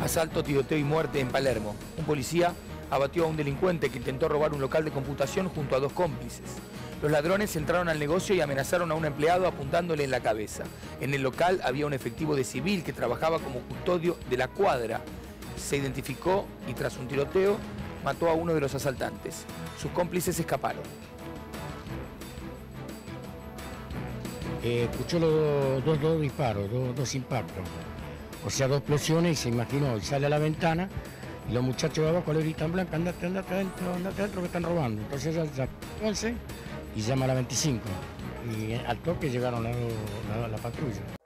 Asalto, tiroteo y muerte en Palermo. Un policía abatió a un delincuente que intentó robar un local de computación junto a dos cómplices. Los ladrones entraron al negocio y amenazaron a un empleado apuntándole en la cabeza. En el local había un efectivo de civil que trabajaba como custodio de la cuadra. Se identificó y tras un tiroteo mató a uno de los asaltantes. Sus cómplices escaparon. Escuchó los dos disparos, dos impactos. O sea, dos explosiones y se imaginó, y sale a la ventana y los muchachos de abajo le gritan: Blanca, andate adentro que están robando. Entonces ella ya 11 y llama a la 25 y al toque llegaron la patrulla.